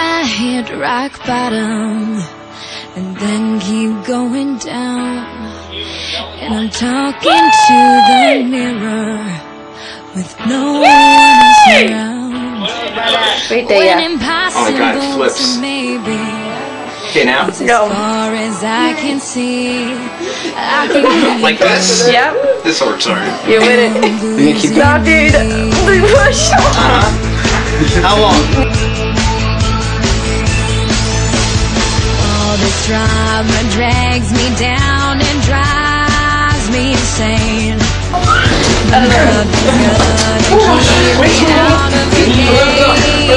I hit rock bottom and then keep going down, and I'm talking to the mirror with no one else around. Right there, yeah. Oh my God, it flips. Maybe. Okay, now? No. As far as I can see, I can like this? Yep. This works alright. You're with it. You keep No, dude. Push. How long? All this drama drags me down and drives me insane. But nothing gonna keep me out of the game.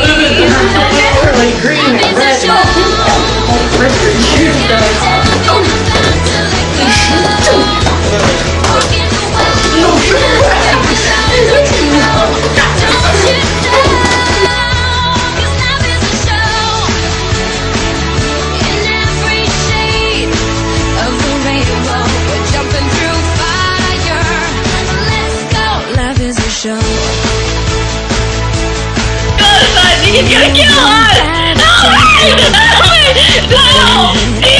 He's gonna kill us! No! No!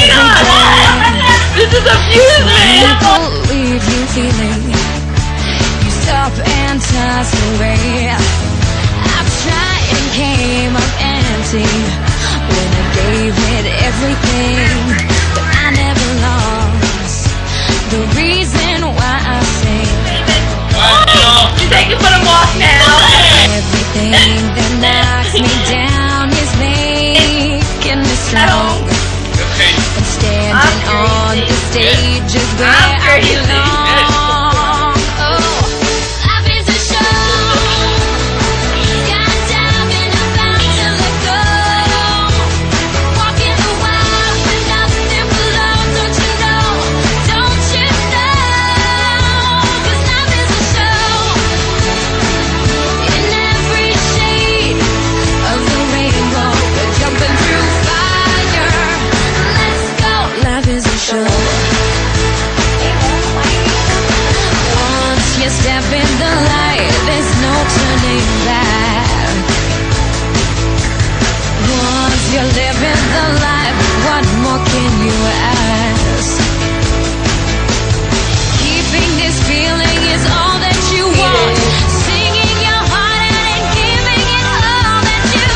This is abuse, man! Leave you feeling. You stop and toss away. I've tried and came up empty when I gave it everything, but I never lost the reason why I sing. You take it for the walk now! Everything that knocks me down is making me strong. And standing on the stage is where I belong. Oh, life is a show. Skydiving, about to let go. Walking the wild with nothing below. Don't you know? Don't you know? 'Cause life is a show. In every shade of the rainbow, we're jumping through fire. Let's go. Life is a show. Once you step in the light, there's no turning back. Once you're living the life, what more can you ask? Keeping this feeling is all that you want. Singing your heart out and giving it all that you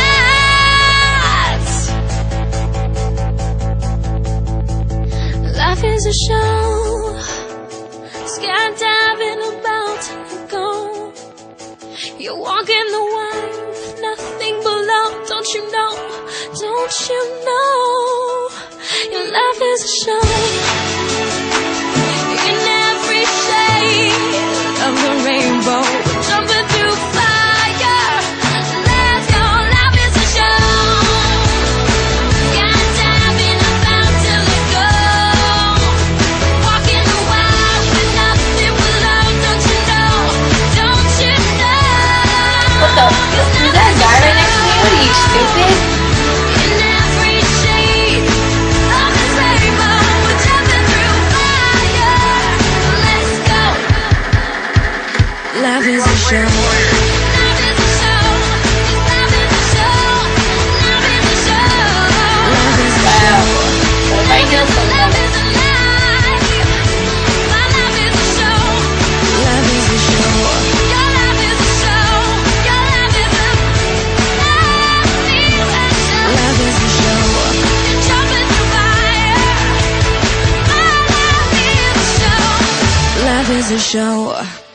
got. Life is a show. Skydiving, about to go. You're walking the wild with nothing below. Don't you know? Don't you know? Your life is a show. In every shade of the rainbow, we're jumping through fire. Let's go. Life is a show. Skydiving, about to let go. Walking the wild with nothing below. Don't you know? Don't you know? What the? Is that guy right next to me? What are you, stupid? In every shade of this rainbow, we're jumping through fire. Let's go. Life is a show. Life is a show. Life is a show. Life is a show. Life is a show. What if I kill someone? Life is a life. My life is a show. Life is a show. Your life is a show. Your life is a life is a show. You're jumping through fire. My life is a show. Life is a show.